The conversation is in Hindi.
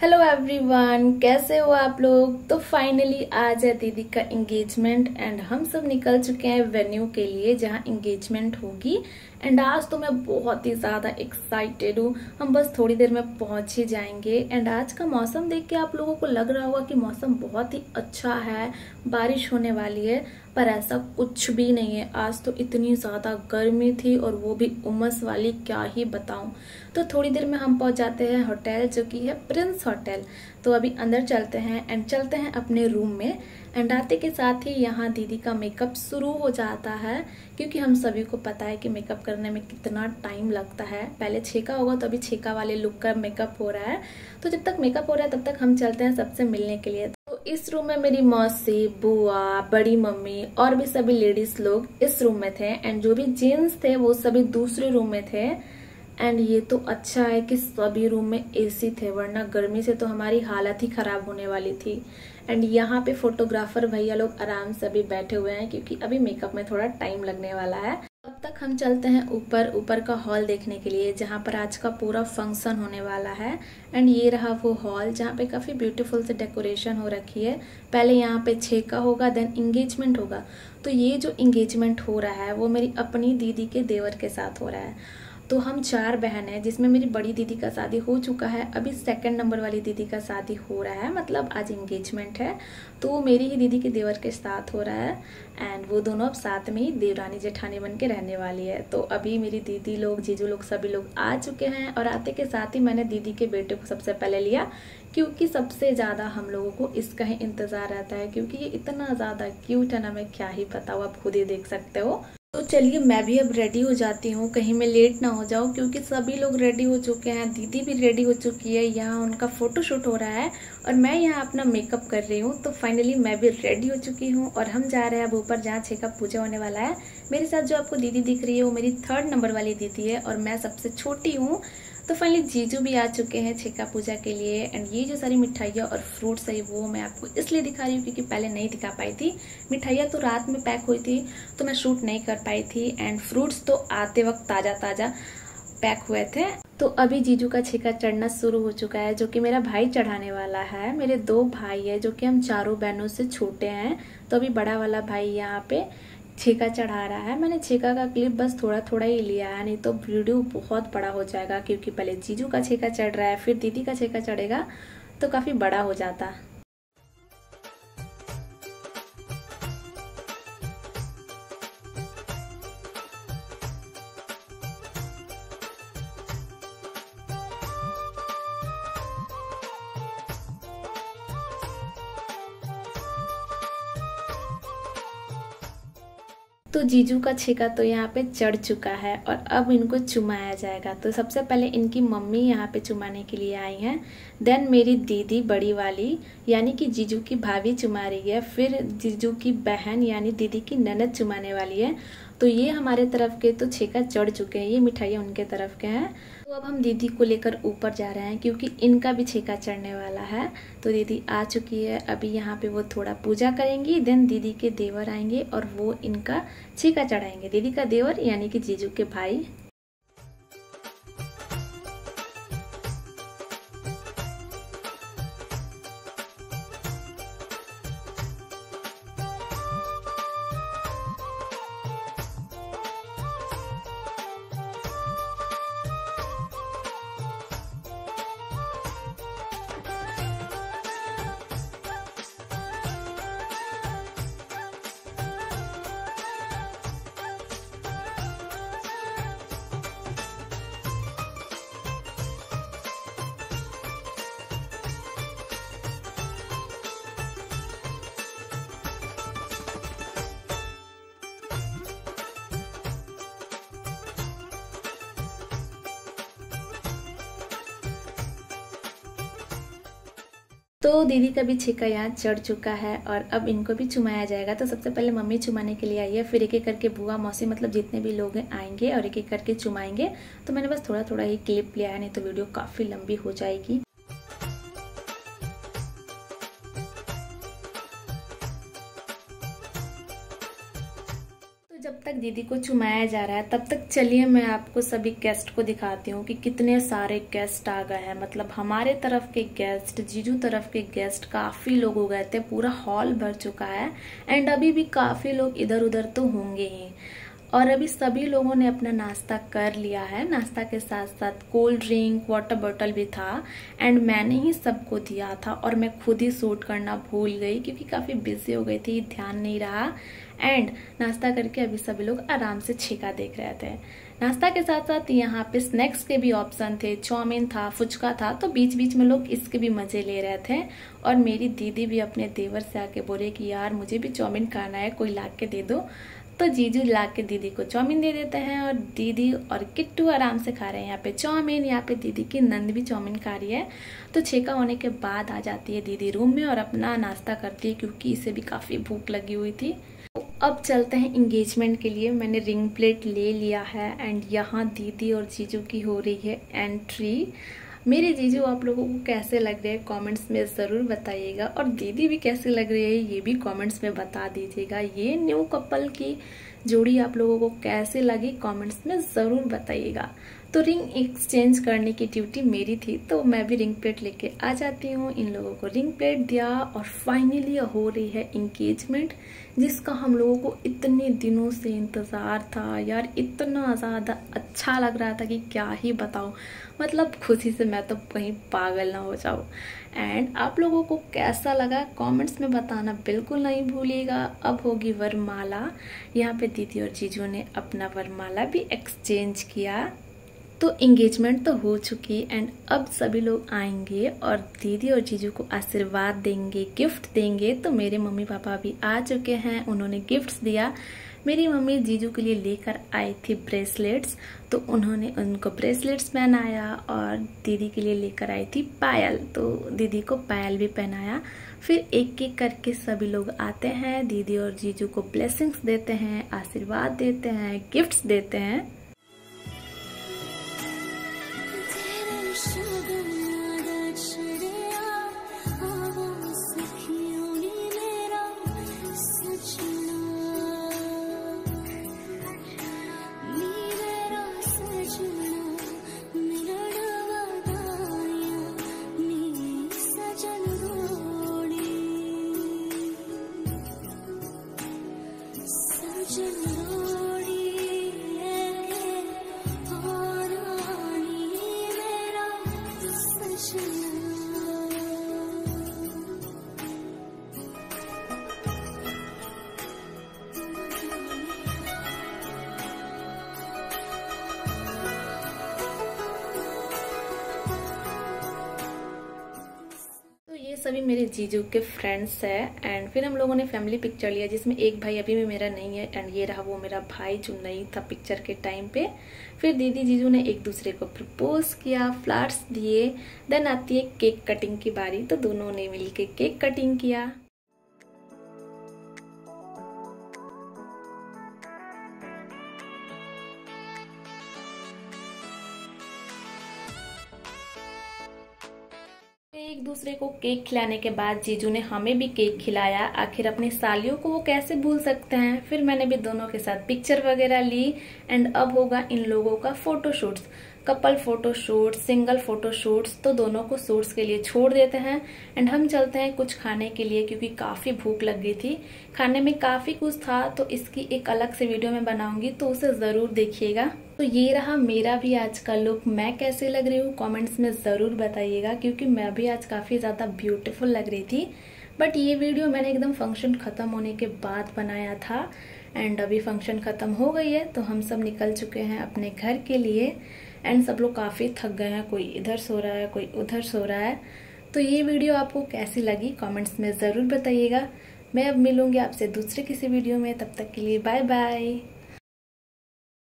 हेलो एवरीवन, कैसे हो आप लोग। तो फाइनली आज है दीदी का एंगेजमेंट एंड हम सब निकल चुके हैं वेन्यू के लिए जहां एंगेजमेंट होगी। एंड आज तो मैं बहुत ही ज्यादा एक्साइटेड हूँ। हम बस थोड़ी देर में पहुंच ही जाएंगे। एंड आज का मौसम देख के आप लोगों को लग रहा होगा कि मौसम बहुत ही अच्छा है, बारिश होने वाली है, पर ऐसा कुछ भी नहीं है। आज तो इतनी ज्यादा गर्मी थी और वो भी उमस वाली, क्या ही बताऊं। तो थोड़ी देर में हम पहुंच जाते हैं होटल, जो कि है प्रिंस होटल। तो अभी अंदर चलते हैं एंड चलते हैं अपने रूम में। एंड आते के साथ ही यहाँ दीदी का मेकअप शुरू हो जाता है, क्योंकि हम सभी को पता है कि मेकअप करने में कितना टाइम लगता है। पहले छेका होगा तो अभी छेका वाले लुक का मेकअप हो रहा है। तो जब तक मेकअप हो रहा है तब तक हम चलते हैं सबसे मिलने के लिए। तो इस रूम में मेरी मौसी, बुआ, बड़ी मम्मी और भी सभी लेडीज लोग इस रूम में थे। एंड जो भी जेंट्स थे वो सभी दूसरे रूम में थे। एंड ये तो अच्छा है कि सभी रूम में एसी थे, वरना गर्मी से तो हमारी हालत ही खराब होने वाली थी। एंड यहाँ पे फोटोग्राफर भैया लोग आराम से अभी बैठे हुए हैं, क्योंकि अभी मेकअप में थोड़ा टाइम लगने वाला है। तब तक हम चलते हैं ऊपर का हॉल देखने के लिए, जहाँ पर आज का पूरा फंक्शन होने वाला है। एंड ये रहा वो हॉल जहाँ पे काफी ब्यूटीफुल से डेकोरेशन हो रखी है। पहले यहाँ पे छेका होगा, देन एंगेजमेंट होगा। तो ये जो एंगेजमेंट हो रहा है वो मेरी अपनी दीदी के देवर के साथ हो रहा है। तो हम 4 बहन हैं, जिसमें मेरी बड़ी दीदी का शादी हो चुका है, अभी 2nd नंबर वाली दीदी का शादी हो रहा है, मतलब आज एंगेजमेंट है। तो वो मेरी ही दीदी के देवर के साथ हो रहा है। एंड वो दोनों अब साथ में ही देवरानी जेठानी बन के रहने वाली है। तो अभी मेरी दीदी लोग, जीजू लोग, सभी लोग आ चुके हैं। और आते के साथ ही मैंने दीदी के बेटे को सबसे पहले लिया, क्योंकि सबसे ज़्यादा हम लोगों को इसका ही इंतज़ार रहता है, क्योंकि ये इतना ज़्यादा क्यूट है ना, मैं क्या ही बताऊँ, आप खुद ही देख सकते हो। तो चलिए मैं भी अब रेडी हो जाती हूँ, कहीं मैं लेट ना हो जाऊँ, क्योंकि सभी लोग रेडी हो चुके हैं, दीदी भी रेडी हो चुकी है। यहाँ उनका फोटोशूट हो रहा है और मैं यहाँ अपना मेकअप कर रही हूँ। तो फाइनली मैं भी रेडी हो चुकी हूँ और हम जा रहे हैं अब ऊपर, जहाँ छेका पूजा होने वाला है। मेरे साथ जो आपको दीदी दिख रही है वो मेरी 3rd नंबर वाली दीदी है और मैं सबसे छोटी हूँ। तो फाइनली जीजू भी आ चुके हैं छेका पूजा के लिए। एंड ये जो सारी मिठाइयाँ और फ्रूट्स है वो मैं आपको इसलिए दिखा रही हूँ क्योंकि पहले नहीं दिखा पाई थी। मिठाइयाँ तो रात में पैक हुई थी तो मैं शूट नहीं कर पाई थी। एंड फ्रूट्स तो आते वक्त ताज़ा ताज़ा पैक हुए थे। तो अभी जीजू का छेका चढ़ना शुरू हो चुका है, जो कि मेरा भाई चढ़ाने वाला है। मेरे 2 भाई है, जो कि हम चारों बहनों से छोटे हैं। तो अभी बड़ा वाला भाई यहाँ पे छेका चढ़ा रहा है। मैंने छेका का क्लिप बस थोड़ा थोड़ा ही लिया है, नहीं तो वीडियो बहुत बड़ा हो जाएगा, क्योंकि पहले जीजू का छेका चढ़ रहा है, फिर दीदी का छेका चढ़ेगा, तो काफी बड़ा हो जाता। तो जीजू का छेका तो यहाँ पे चढ़ चुका है और अब इनको चुमाया जाएगा। तो सबसे पहले इनकी मम्मी यहाँ पे चुमाने के लिए आई हैं, देन मेरी दीदी बड़ी वाली यानी कि जीजू की भाभी चुमा रही है, फिर जीजू की बहन यानी दीदी की ननद चुमाने वाली है। तो ये हमारे तरफ के तो छेका चढ़ चुके हैं, ये मिठाइयाँ उनके तरफ के हैं। तो अब हम दीदी को लेकर ऊपर जा रहे हैं, क्योंकि इनका भी छेका चढ़ने वाला है। तो दीदी आ चुकी है, अभी यहाँ पे वो थोड़ा पूजा करेंगी, देन दीदी के देवर आएंगे और वो इनका छेका चढ़ाएंगे। दीदी का देवर यानी कि जीजू के भाई। तो दीदी का भी छेका यहाँ चढ़ चुका है और अब इनको भी चुमाया जाएगा। तो सबसे पहले मम्मी चुमाने के लिए आई है, फिर एक एक करके बुआ, मौसी, मतलब जितने भी लोग हैं आएंगे और एक एक करके चुमाएंगे। तो मैंने बस थोड़ा थोड़ा ही क्लिप लिया है, नहीं तो वीडियो काफ़ी लंबी हो जाएगी। जब तक दीदी को चुमाया जा रहा है तब तक चलिए मैं आपको सभी गेस्ट को दिखाती हूँ कि कितने सारे गेस्ट आ गए हैं। मतलब हमारे तरफ के गेस्ट, जीजू तरफ के गेस्ट, काफी लोग हो गए थे, पूरा हॉल भर चुका है। एंड अभी भी काफी लोग इधर उधर तो होंगे ही। और अभी सभी लोगों ने अपना नाश्ता कर लिया है। नाश्ता के साथ साथ कोल्ड ड्रिंक, वाटर बॉटल भी था। एंड मैंने ही सबको दिया था और मैं खुद ही शूट करना भूल गई क्योंकि काफी बिजी हो गई थी, ध्यान नहीं रहा। एंड नाश्ता करके अभी सभी लोग आराम से छेका देख रहे थे। नाश्ता के साथ साथ यहाँ पे स्नैक्स के भी ऑप्शन थे, चाउमीन था, फुचका था, तो बीच बीच में लोग इसके भी मजे ले रहे थे। और मेरी दीदी भी अपने देवर से आके बोले कि यार मुझे भी चाउमीन खाना है, कोई ला के दे दो। तो जीजू ला के दीदी को चाउमीन दे देते हैं और दीदी और किट्टू आराम से खा रहे हैं यहाँ पे चाउमीन। यहाँ पे दीदी की नंद भी चाउमीन खा रही है। तो छेका होने के बाद आ जाती है दीदी रूम में और अपना नाश्ता करती है क्योंकि इसे भी काफी भूख लगी हुई थी। अब चलते हैं इंगेजमेंट के लिए। मैंने रिंग प्लेट ले लिया है एंड यहाँ दीदी और जीजू की हो रही है एंट्री। मेरे जीजू आप लोगों को कैसे लग रहे हैं कमेंट्स में ज़रूर बताइएगा, और दीदी भी कैसे लग रही है ये भी कमेंट्स में बता दीजिएगा। ये न्यू कपल की जोड़ी आप लोगों को कैसे लगी कमेंट्स में ज़रूर बताइएगा। तो रिंग एक्सचेंज करने की ड्यूटी मेरी थी, तो मैं भी रिंग प्लेट लेके आ जाती हूँ। इन लोगों को रिंग प्लेट दिया और फाइनली हो रही है इंगेजमेंट, जिसका हम लोगों को इतने दिनों से इंतज़ार था। यार इतना ज़्यादा अच्छा लग रहा था कि क्या ही बताऊँ। मतलब खुशी से मैं तो कहीं पागल ना हो जाऊँ। एंड आप लोगों को कैसा लगा कमेंट्स में बताना बिल्कुल नहीं भूलिएगा। अब होगी वरमाला। यहाँ पे दीदी और जीजू ने अपना वरमाला भी एक्सचेंज किया। तो एंगेजमेंट तो हो चुकी एंड अब सभी लोग आएंगे और दीदी और जीजू को आशीर्वाद देंगे, गिफ्ट देंगे। तो मेरे मम्मी पापा भी आ चुके हैं, उन्होंने गिफ्ट्स दिया। मेरी मम्मी जीजू के लिए लेकर आई थी ब्रेसलेट्स, तो उन्होंने उनको ब्रेसलेट्स पहनाया। और दीदी के लिए लेकर आई थी पायल, तो दीदी को पायल भी पहनाया। फिर एक एक करके सभी लोग आते हैं, दीदी और जीजू को ब्लेसिंग्स देते हैं, आशीर्वाद देते हैं, गिफ्ट्स देते हैं। सभी मेरे जीजू के फ्रेंड्स हैं। एंड फिर हम लोगों ने फैमिली पिक्चर लिया जिसमें एक भाई अभी भी मेरा नहीं है एंड ये रहा वो मेरा भाई जो नहीं था पिक्चर के टाइम पे। फिर दीदी जीजू ने एक दूसरे को प्रपोज किया, फ्लावर्स दिए। देन आती है केक कटिंग की बारी, तो दोनों ने मिलके केक कटिंग किया। एक दूसरे को केक खिलाने के बाद जीजू ने हमें भी केक खिलाया। आखिर अपनी सालियों को वो कैसे भूल सकते हैं। फिर मैंने भी दोनों के साथ पिक्चर वगैरह ली। एंड अब होगा इन लोगों का photoshoots, couple photoshoot, single photoshoots. तो दोनों को शूट्स के लिए छोड़ देते हैं एंड हम चलते हैं कुछ खाने के लिए क्योंकि काफी भूख लग गई थी। खाने में काफी कुछ था, तो इसकी एक अलग से वीडियो में बनाऊंगी, तो उसे जरूर देखिएगा। तो ये रहा मेरा भी आज का लुक। मैं कैसे लग रही हूँ कमेंट्स में ज़रूर बताइएगा क्योंकि मैं भी आज काफ़ी ज़्यादा ब्यूटीफुल लग रही थी। बट ये वीडियो मैंने एकदम फंक्शन ख़त्म होने के बाद बनाया था एंड अभी फंक्शन ख़त्म हो गई है, तो हम सब निकल चुके हैं अपने घर के लिए। एंड सब लोग काफ़ी थक गए हैं, कोई इधर सो रहा है, कोई उधर सो रहा है। तो ये वीडियो आपको कैसी लगी कमेंट्स में ज़रूर बताइएगा। मैं अब मिलूँगी आपसे दूसरे किसी वीडियो में, तब तक के लिए बाय बाय।